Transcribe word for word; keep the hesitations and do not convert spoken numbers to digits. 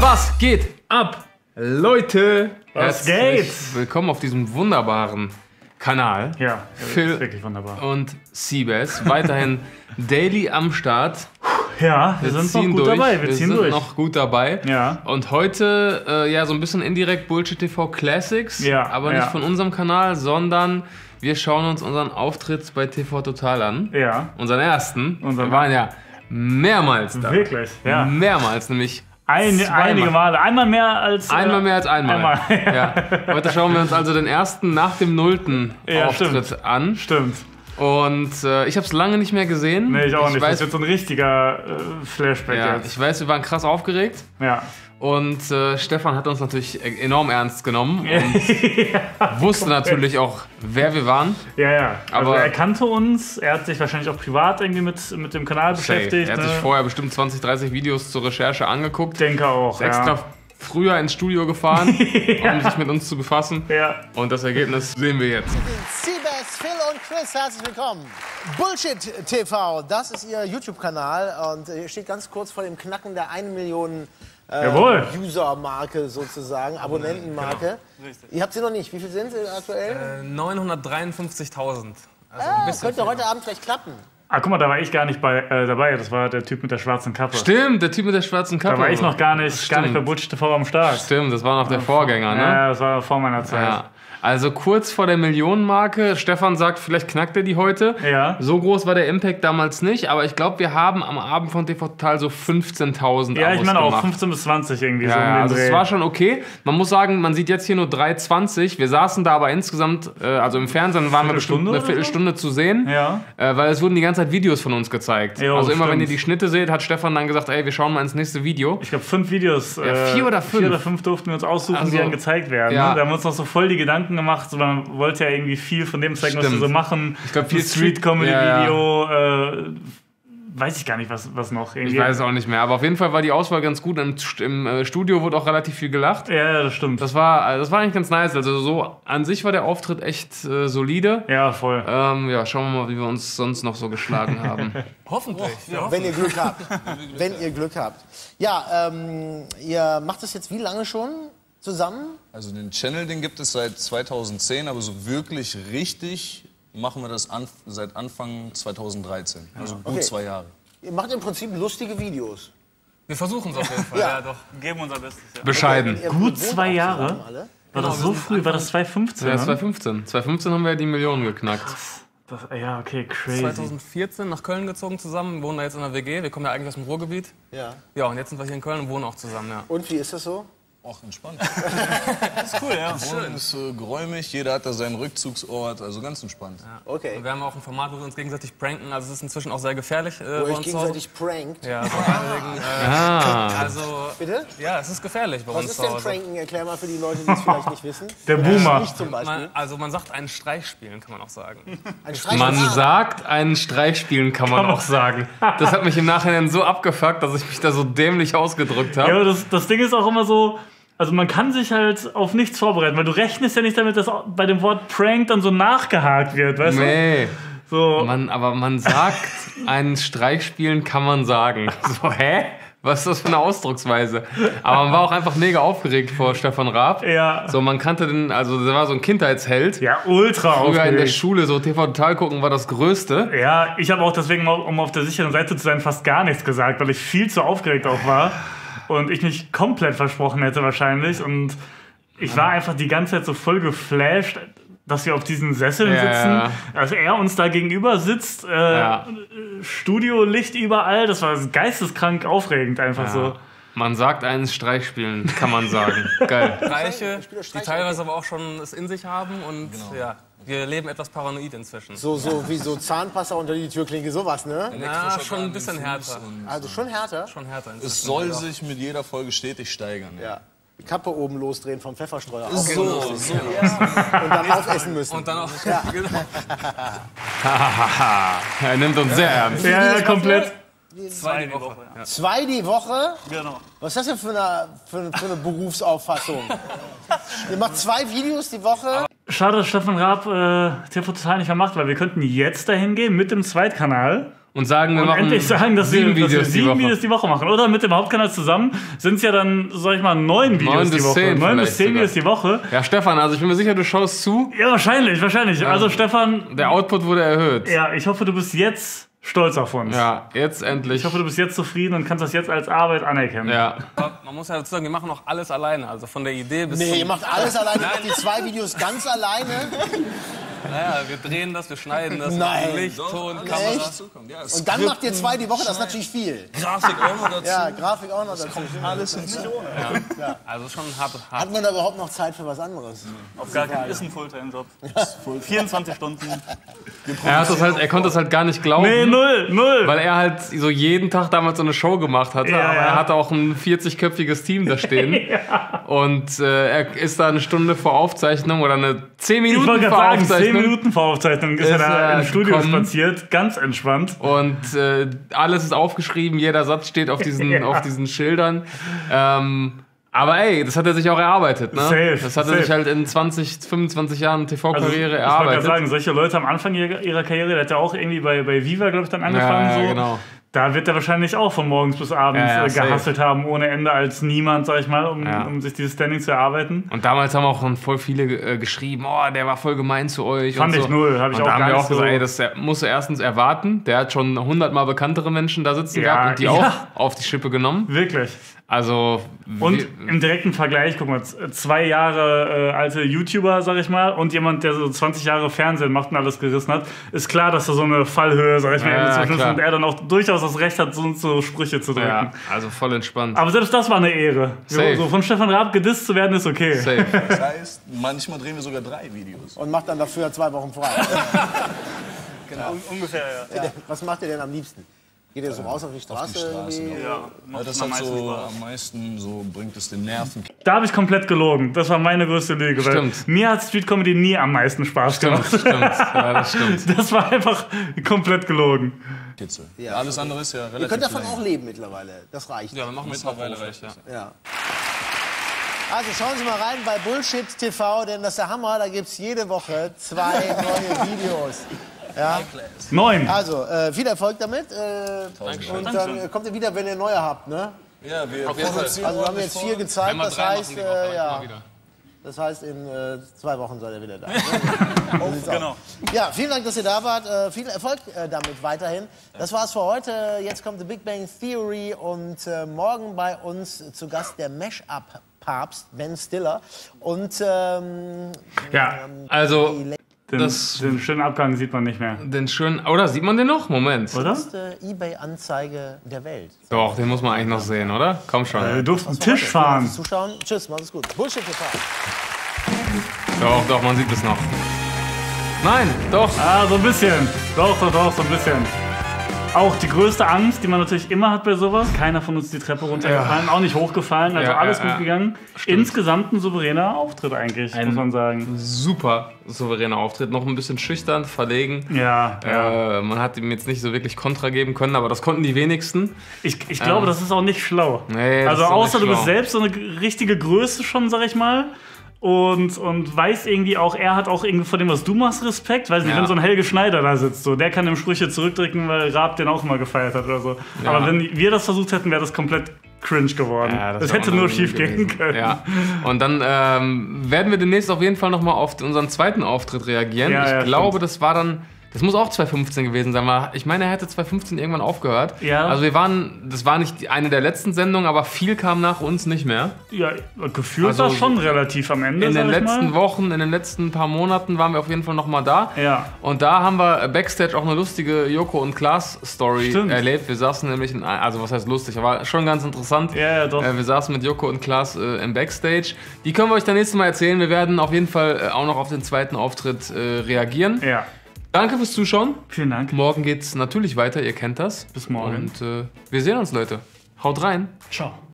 Was geht ab, Leute? Was Herzlich geht? Willkommen auf diesem wunderbaren Kanal. Ja, Phil ist wirklich wunderbar. Und Seabass. Weiterhin daily am Start. Ja, wir, wir sind noch gut durch. dabei. Wir, wir ziehen sind durch. noch gut dabei. Ja. Und heute äh, ja so ein bisschen indirekt Bullshit T V Classics. Ja, aber nicht ja. von unserem Kanal, sondern wir schauen uns unseren Auftritt bei T V Total an. Ja. Unseren ersten. Unseren wir waren ja mehrmals da. Wirklich, ja. Mehrmals, nämlich Ein, einige Male. Einmal mehr als... Einmal äh, mehr als einmal. einmal. Ja. Heute schauen wir uns also den ersten nach dem nullten Ja, Auftritt stimmt. an. Stimmt. Und äh, ich habe es lange nicht mehr gesehen. Nee, ich auch nicht. Weiß, Das wird so ein richtiger äh, Flashback ja, jetzt. ich weiß, wir waren krass aufgeregt. Ja. Und äh, Stefan hat uns natürlich enorm ernst genommen und ja, wusste natürlich auch, wer wir waren. Ja, ja. Also Aber er kannte uns, er hat sich wahrscheinlich auch privat irgendwie mit, mit dem Kanal beschäftigt. Er hat ne? sich vorher bestimmt zwanzig, dreißig Videos zur Recherche angeguckt. Denke auch, Ist extra ja. früher ins Studio gefahren, ja. um sich mit uns zu befassen. Ja. Und das Ergebnis sehen wir jetzt. Seabass, Phil und Chris, herzlich willkommen. Bullshit T V, das ist ihr YouTube-Kanal und ihr steht ganz kurz vor dem Knacken der eine Million äh, User-Marke sozusagen, Abonnentenmarke. Genau. Richtig. Ihr habt sie noch nicht. Wie viel sind sie aktuell? Äh, neunhundertdreiundfünfzigtausend. Also ah, ein bisschen könnte viel. heute Abend vielleicht klappen. Ah, guck mal, da war ich gar nicht bei, äh, dabei. Das war der Typ mit der schwarzen Kappe. Stimmt, der Typ mit der schwarzen Kappe. Da war ich noch gar nicht, gar nicht bei Bullshit T V am Start. Stimmt, das war noch der Vorgänger, ne? Ja, das war vor meiner Zeit. Ja. Also kurz vor der Millionenmarke. Stefan sagt, vielleicht knackt er die heute. Ja. So groß war der Impact damals nicht, aber ich glaube, wir haben am Abend von T V Total so fünfzehntausend Ja, ich Abos meine auch gemacht. fünfzehn bis zwanzig irgendwie Ja, so um den also es Dreh. war schon okay. Man muss sagen, man sieht jetzt hier nur drei zwanzig. Wir saßen da aber insgesamt, äh, also im Fernsehen waren wir bestimmt Viertelstunde eine oder Viertelstunde zu sehen, Ja. äh, weil es wurden die ganze Zeit Videos von uns gezeigt. Jo, also immer wenn stimmt. ihr die Schnitte seht, hat Stefan dann gesagt, ey, wir schauen mal ins nächste Video. Ich glaube, fünf Videos. Ja, vier oder fünf. Vier oder fünf durften wir uns aussuchen, Also, die dann gezeigt werden. ja. Ne? Da haben wir uns noch so voll die Gedanken gemacht. So, man wollte ja irgendwie viel von dem zeigen, was Stimmt. wir so machen. Ich glaub, viel Ein Street-Comedy-Video. Ja, Äh, weiß ich gar nicht, was, was noch. Irgendwie. Ich weiß es auch nicht mehr, aber auf jeden Fall war die Auswahl ganz gut. Im, im äh, Studio wurde auch relativ viel gelacht. Ja, das stimmt. Das war, äh, das war eigentlich ganz nice. Also so an sich war der Auftritt echt äh, solide. ja, voll. Ähm, ja, schauen wir mal, wie wir uns sonst noch so geschlagen haben. Hoffentlich. Ja. Wenn ihr Glück habt. Wenn ihr Glück habt. Ja, ähm, ihr macht das jetzt wie lange schon zusammen? Also den Channel, den gibt es seit zweitausendzehn, aber so wirklich richtig machen wir das an, seit Anfang zweitausenddreizehn. Also gut Okay. zwei Jahre. Ihr macht im Prinzip lustige Videos. Wir versuchen es auf jeden Fall. Ja. Ja, doch. Geben unser Bestes. Ja. Bescheiden. Ihr Gut wohnt zwei auch Jahre? zusammen alle? War das so früh? War das zweitausendfünfzehn? Ja, ne? zweitausendfünfzehn. zweitausendfünfzehn haben wir ja die Millionen geknackt. Das, ja, okay, crazy. zweitausendvierzehn nach Köln gezogen zusammen, wohnen da jetzt in der W G. Wir kommen ja eigentlich aus dem Ruhrgebiet. Ja. Ja, und jetzt sind wir hier in Köln und wohnen auch zusammen, ja. Und wie ist das so? Auch entspannt. Das ist cool, ja. Die Wohnung ist äh, geräumig, jeder hat da seinen Rückzugsort, also ganz entspannt. Okay. Und wir haben auch ein Format, wo wir uns gegenseitig pranken. Also es ist inzwischen auch sehr gefährlich äh, Wo bei ihr uns euch zu Hause. gegenseitig prankt. Ja, vor allen Dingen. Äh, Ah. Also, Bitte? ja, es ist gefährlich bei Was uns ist zu denn Hause. Pranken? Erklär mal für die Leute, die es vielleicht nicht wissen. Der Boomer. Ich zum Beispiel. Man, also man sagt einen Streich spielen, kann man auch sagen. Ein Streich Man Ah, sagt, einen Streich spielen kann man auch sagen. Das hat mich im Nachhinein so abgefuckt, dass ich mich da so dämlich ausgedrückt Ja, habe. aber das, das Ding ist auch immer so, also man kann sich halt auf nichts vorbereiten, weil du rechnest ja nicht damit, dass auch bei dem Wort Prank dann so nachgehakt wird, weißt Nee. du? So, Man, aber man sagt, einen Streich spielen kann man sagen. So, hä? Was ist das für eine Ausdrucksweise? Aber man war auch einfach mega aufgeregt vor Stefan Raab. Ja. So, man kannte den, also der war so ein Kindheitsheld. ja, ultra Früher in der aufgeregt. Schule, so T V Total gucken war das Größte. Ja, ich habe auch deswegen, um auf der sicheren Seite zu sein, fast gar nichts gesagt, weil ich viel zu aufgeregt auch war und ich mich komplett versprochen hätte wahrscheinlich und ich war einfach die ganze Zeit so voll geflasht, dass wir auf diesen Sesseln Ja, sitzen, ja. dass er uns da gegenüber sitzt, äh, Ja. Studiolicht überall, das war geisteskrank aufregend einfach so. Man sagt, einen Streich spielen, kann man sagen. Geil. Streiche, Spieler die Streiche. teilweise aber auch schon es in sich haben und ja, wir leben etwas paranoid inzwischen. So, so wie so Zahnpasta unter die Türklinke, sowas, ne? Ja, schon ein bisschen härter. Also schon härter. Schon härter inzwischen. Es soll sich mit jeder Folge stetig steigern. Ja. Die Kappe oben losdrehen vom Pfefferstreuer. Auch So, lustig. so. Und dann aufessen müssen. Und dann auch, genau. Er nimmt uns sehr ernst. Ja, ja, komplett. Zwei die Woche. Ja. Zwei die Woche? Genau. Was ist das denn für eine, für eine, für eine Berufsauffassung? Ihr macht zwei Videos die Woche? Schade, dass Stefan Raab äh, T V Total nicht mehr macht, weil wir könnten jetzt dahin gehen mit dem Zweitkanal Und sagen, wir und machen endlich sagen, dass sieben wir, dass wir Videos, sieben die Woche. Videos die Woche machen. Oder mit dem Hauptkanal zusammen sind es ja dann, sag ich mal, neun Videos Neun die bis Woche. zehn Neun bis vielleicht zehn sogar. Videos die Woche. Ja, Stefan, also ich bin mir sicher, du schaust zu. Ja, wahrscheinlich, wahrscheinlich. Also Stefan, Der Output wurde erhöht. ja, ich hoffe, du bist jetzt stolz auf uns. Ja, jetzt endlich. Ich hoffe, du bist jetzt zufrieden und kannst das jetzt als Arbeit anerkennen. Ja. Aber man muss ja dazu sagen, wir machen auch alles alleine. Also von der Idee bis Nee, zum... ihr macht alles alleine, ihr macht die zwei Videos ganz alleine. Naja, wir drehen das, wir schneiden das. Nein. Licht, Ton, Echt? Kamera. Ja, Und dann macht ihr zwei die Woche, das ist natürlich viel. Grafik auch noch dazu. Ja, Grafik auch noch dazu. Alles hinzu. Also schon hart, hart. Hat man da überhaupt noch Zeit für was anderes? Auf gar keinen, ist ein Fulltime-Job. vierundzwanzig Stunden. Er, hat das halt, er konnte das halt gar nicht glauben. Nee, null, null. Weil er halt so jeden Tag damals so eine Show gemacht hatte. Ja, aber ja. er hatte auch ein vierzigköpfiges Team da stehen. Und äh, er ist da eine Stunde vor Aufzeichnung oder eine zehn Ich Minuten wollte vor gerade sagen, zehn Aufzeichnung. Minuten vor Aufzeichnung ist, Ist er da er im Studio gekommen. spaziert, ganz entspannt. Und äh, alles ist aufgeschrieben, jeder Satz steht auf diesen, Ja. auf diesen Schildern. Ähm, aber ey, das hat er sich auch erarbeitet. Ne? Safe, das hat er safe. sich halt in zwanzig, fünfundzwanzig Jahren T V-Karriere Also, ich wollte erarbeitet. gerade sagen, solche Leute am Anfang ihrer, ihrer Karriere, der hat ja auch irgendwie bei, bei Viva, glaube ich, dann angefangen. Ja, ja, so. genau. Da wird er wahrscheinlich auch von morgens bis abends Ja, ja, äh, safe. gehustelt haben, ohne Ende als niemand, sag ich mal, um, Ja. um sich dieses Standing zu erarbeiten. Und damals haben auch schon voll viele äh, geschrieben, oh, der war voll gemein zu euch. Fand und ich so. null, hab ich und auch da haben gar wir nicht auch gesagt, so- ey, das er- musst du erstens erwarten. Der hat schon hundertmal bekanntere Menschen da sitzen Ja, gehabt und die ja. auch auf die Schippe genommen. Wirklich. Also, Und wir- im direkten Vergleich, guck mal, z- zwei Jahre äh, alte YouTuber, sag ich mal, und jemand, der so zwanzig Jahre Fernsehen macht und alles gerissen hat, ist klar, dass da so eine Fallhöhe, sag ich mal, Ja, irgendwie zwischen ist klar. und er dann auch durchaus das Recht hat, so, so Sprüche zu drücken. ja, also voll entspannt. Aber selbst das war eine Ehre. So, Safe. so von Stefan Raab gedisst zu werden, ist okay. Safe. Das heißt, manchmal drehen wir sogar drei Videos. Und macht dann dafür zwei Wochen frei. Un ungefähr, ja. Ja. Was macht ihr denn am liebsten? Geht ihr so raus auf die Straße? Auf die Straße, irgendwie? ja. ja Ja, macht das am hat meisten so Spaß. am meisten so bringt es den Nerven. Da habe ich komplett gelogen. Das war meine größte Lüge. Weil Stimmt. mir hat Street Comedy nie am meisten Spaß Stimmt, gemacht. stimmt. Ja, das stimmt. Das war einfach komplett gelogen. Kitzel. Ja, alles andere ist ja relativ Ihr könnt davon lame. auch leben mittlerweile. Das reicht. Ja, wir machen das Mittlerweile mittlerweile reicht ja. das. Ja. Also schauen Sie mal rein bei Bullshit T V, denn das ist der Hammer. Da gibt es jede Woche zwei neue Videos. Ja. Neun. Also, äh, viel Erfolg damit. Äh, und dann äh, kommt ihr wieder, wenn ihr neue habt. Ne? Ja, wir Auf jeden Fall. produzieren Also wir haben ordentlich jetzt vor. vier gezeigt, Wenn wir das drei machen heißt, die Woche, äh, reicht ja, mal wieder. das heißt, in äh, zwei Wochen seid ihr wieder da. Ne? So sieht's aus. Genau. Ja, vielen Dank, dass ihr da wart. Äh, viel Erfolg äh, damit weiterhin. Das war's für heute. Jetzt kommt The Big Bang Theory und äh, morgen bei uns zu Gast der Mash-Up-Papst Ben Stiller. Und ähm, Ja, Also, den, das, den schönen Abgang sieht man nicht mehr. den schönen. Oder sieht man den noch? Moment. Oder? beste eBay-Anzeige der Welt. Doch, den muss man eigentlich noch sehen, oder? Komm schon. Wir durften Das war's Tisch für heute. fahren. Fürs Zuschauen. Tschüss, macht's gut. Bullshit T V. Doch, doch, man sieht es noch. Nein, doch. Ah, so ein bisschen. Doch, doch, doch, so ein bisschen. Auch die größte Angst, die man natürlich immer hat bei sowas. Keiner von uns die Treppe runtergefallen, auch nicht hochgefallen, also Ja, alles ja, gut ja. gegangen. Insgesamt ein souveräner Auftritt eigentlich, Ein- muss man sagen. Super souveräner Auftritt. Noch ein bisschen schüchtern, verlegen. Ja, ja. Äh, man hat ihm jetzt nicht so wirklich Kontra geben können, aber das konnten die wenigsten. Ich, ich glaube, Ähm. das ist auch nicht schlau. Nee, das also ist auch außer nicht du bist schlau. selbst so eine g- richtige Größe schon, sag ich mal. Und, und weiß irgendwie auch, er hat auch irgendwie vor dem, was du machst, Respekt. Weiß nicht, Ja. wenn so ein Helge Schneider da sitzt, so, der kann dem Sprüche zurückdrücken, weil Raab den auch mal gefeiert hat oder so. Ja. Aber wenn wir das versucht hätten, wäre das komplett cringe geworden. Ja, das wär hätte nur unangenehm schief gehen gewesen. können. Ja. Und dann ähm, werden wir demnächst auf jeden Fall nochmal auf unseren zweiten Auftritt reagieren. Ja, ich ja, glaube, stimmt. das war dann. Das muss auch zwanzig fünfzehn gewesen sein, weil ich meine, er hätte zwanzig fünfzehn irgendwann aufgehört. Ja. Also wir waren, das war nicht die- eine der letzten Sendungen, aber viel kam nach uns nicht mehr. Ja, gefühlt Also war schon relativ am Ende. In den sag ich letzten mal. Wochen, in den letzten paar Monaten waren wir auf jeden Fall nochmal da. Ja. Und da haben wir Backstage auch eine lustige Joko und Klaas Story Stimmt. erlebt. Wir saßen nämlich in, also was heißt lustig, aber schon ganz interessant. Ja, ja, doch. Äh, wir saßen mit Joko und Klaas äh, im Backstage. Die können wir euch dann nächstes Mal erzählen. Wir werden auf jeden Fall äh, auch noch auf den zweiten Auftritt äh, reagieren. Ja. Danke fürs Zuschauen. Vielen Dank. Morgen geht's natürlich weiter, ihr kennt das. Bis morgen. Und äh, wir sehen uns, Leute. Haut rein. Ciao.